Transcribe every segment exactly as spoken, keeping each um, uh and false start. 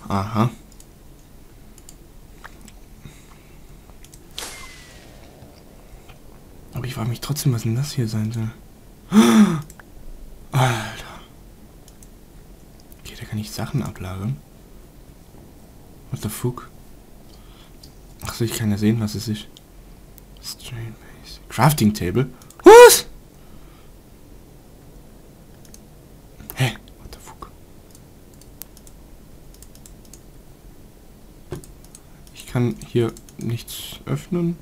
Aha. Aber ich frage mich trotzdem, was denn das hier sein soll. Alter. Okay, da kann ich Sachen ablagern. What the fuck? Achso, ich kann ja sehen, was es ist. Strain Base. Crafting Table? Was? Hä? What the fuck? Ich kann hier nichts öffnen.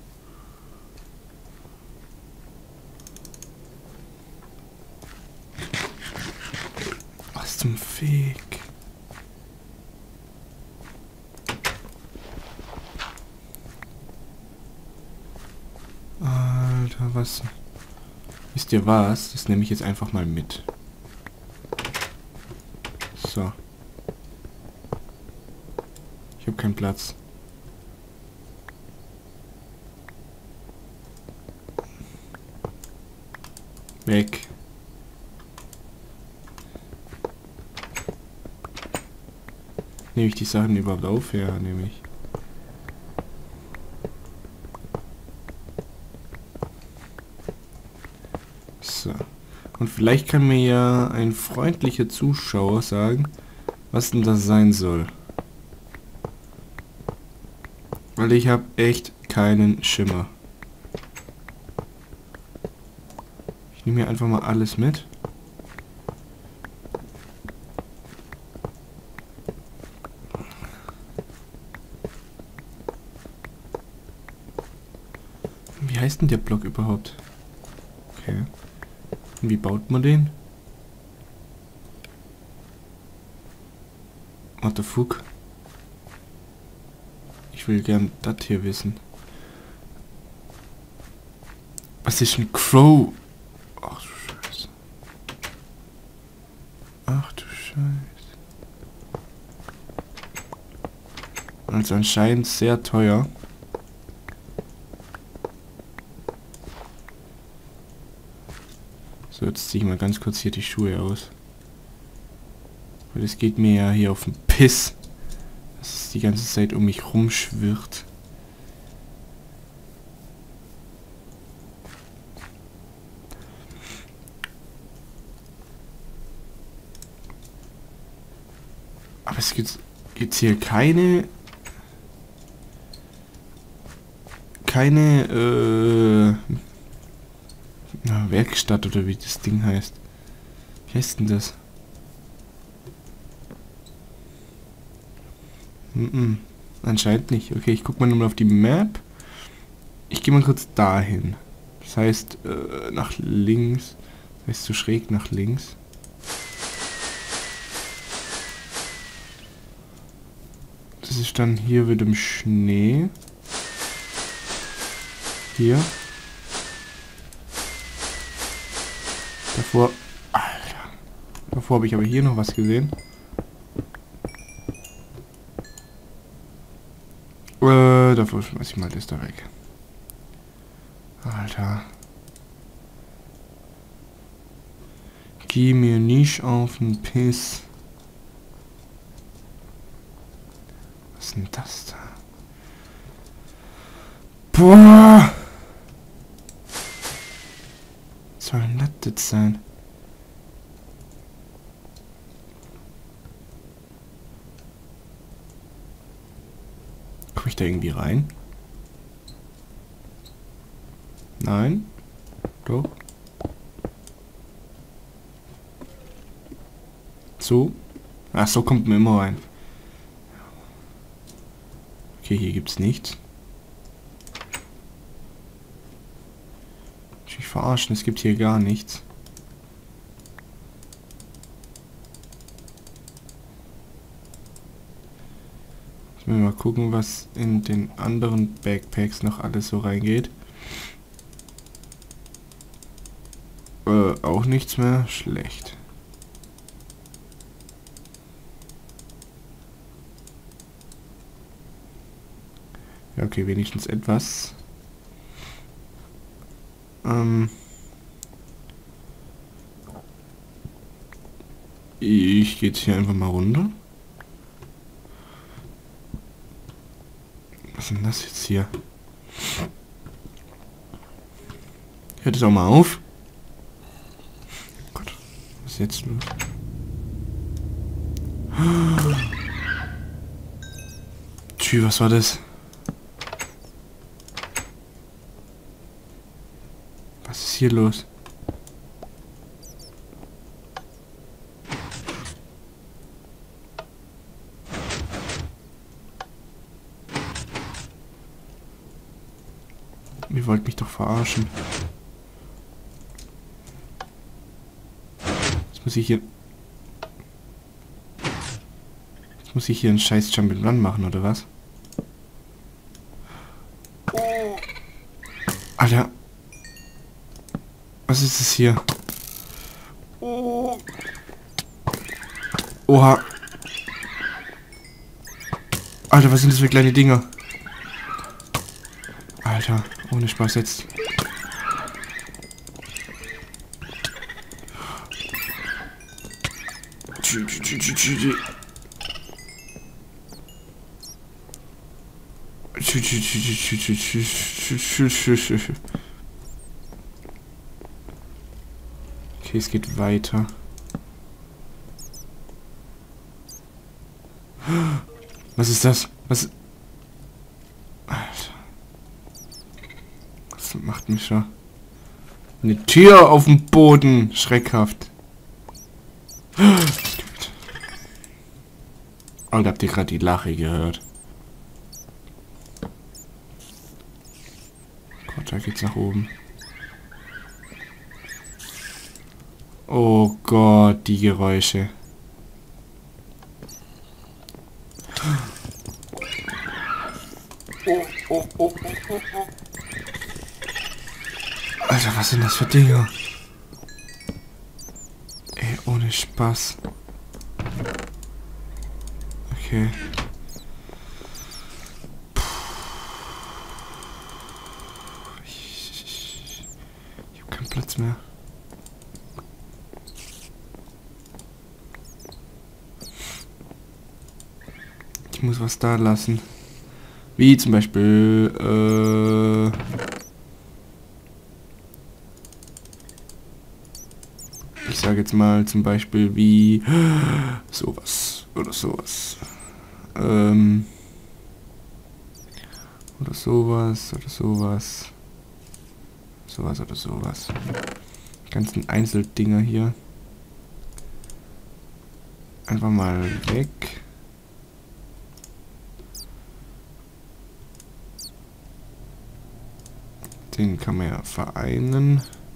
Was zum Fick? Alter, was? Wisst ihr was? Das nehme ich jetzt einfach mal mit. So. Ich habe keinen Platz. Weg. Nehme ich die Sachen überhaupt auf? Ja, nehme ich. So. Und vielleicht kann mir ja ein freundlicher Zuschauer sagen, was denn das sein soll. Weil ich habe echt keinen Schimmer. Ich nehme hier einfach mal alles mit. Wie heißt denn der Block überhaupt? Okay. Und wie baut man den? What the fuck? Ich will gern das hier wissen. Was ist ein Crow? Ach du Scheiße. Ach du Scheiße. Also anscheinend sehr teuer. So, jetzt ziehe ich mal ganz kurz hier die Schuhe aus. Weil es geht mir ja hier auf den Piss, dass es die ganze Zeit um mich rumschwirrt. Aber es gibt jetzt hier keine... Keine, äh... Na, Werkstatt oder wie das Ding heißt. Wie heißt denn das? Mm-mm. Anscheinend nicht. Okay, ich guck mal nochmal auf die Map. Ich gehe mal kurz dahin. Das heißt, äh, nach links. Das heißt, so schräg nach links. Das ist dann hier wieder im Schnee. Hier. Davor... Alter. Davor habe ich aber hier noch was gesehen. Äh, davor schmeiß ich mal das da weg. Alter. Geh mir nicht auf den Piss. Was ist denn das da? Boah! Was soll denn das jetzt sein? Komme ich da irgendwie rein? Nein? Doch? So? Ach, so kommt man immer rein. Okay, hier gibt's nichts. Ich mich verarschen, es gibt hier gar nichts. Müssen wir mal gucken, was in den anderen Backpacks noch alles so reingeht. Äh, auch nichts mehr. Schlecht. Ja, okay, wenigstens etwas. Ähm... Ich gehe jetzt hier einfach mal runter. denn das jetzt hier? Hört es auch mal auf? Gott, was ist jetzt los? Tschü, was war das? Was ist hier los? Ihr wollt mich doch verarschen. Jetzt muss ich hier... Jetzt muss ich hier einen scheiß Jump'n'Run machen, oder was? Alter. Was ist das hier? Oh. Oha. Alter, was sind das für kleine Dinger? Alter, ohne Spaß jetzt. Okay, es geht weiter. Was ist das? Was? Alter. Das macht mich schon. Eine Tür auf dem Boden. Schreckhaft. Alter, habt ihr gerade die Lache gehört? Gott, da geht's nach oben. Oh Gott, die Geräusche. Oh, oh, oh, oh, oh. Alter, was sind das für Dinger? Ey, ohne Spaß. Okay. Ich, ich, ich hab keinen Platz mehr. Ich muss was da lassen. Wie zum Beispiel, äh... ich sage jetzt mal zum Beispiel wie sowas oder sowas. Ähm... Oder sowas oder sowas. Sowas oder sowas. Die ganzen Einzeldinger hier. Einfach mal weg. Den kann man ja vereinen.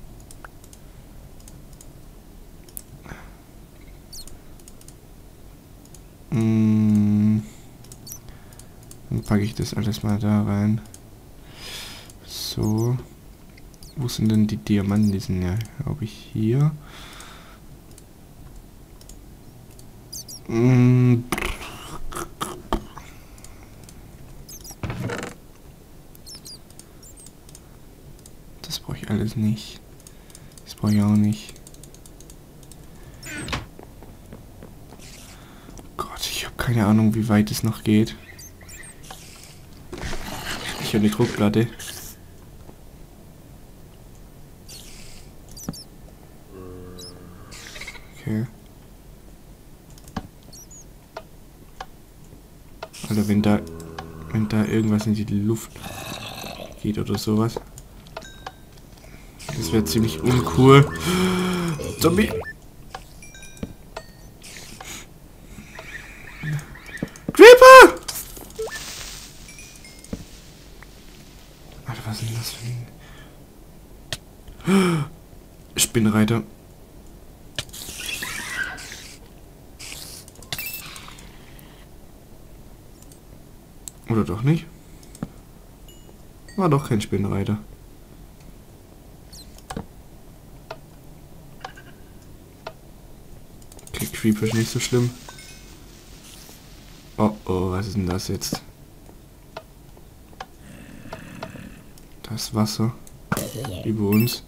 Hm. Dann packe ich das alles mal da rein. So. Wo sind denn die Diamanten? Die sind ja, glaube ich, hier. Hm. Das brauche ich alles nicht. Das brauche ich auch nicht. Gott, ich habe keine Ahnung, wie weit es noch geht. Ich habe eine Druckplatte. Okay. Oder wenn da, wenn da irgendwas in die Luft geht oder sowas. Das wäre ziemlich uncool. Zombie! Creeper! Alter, was ist denn das für ein... Spinnenreiter. Oder doch nicht? War doch kein Spinnenreiter. Okay, Creeper ist nicht so schlimm. Oh oh, was ist denn das jetzt? Das Wasser über uns.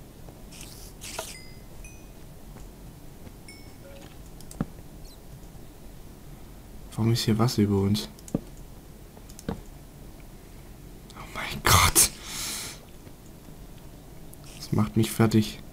Warum ist hier Wasser über uns? Das macht mich fertig.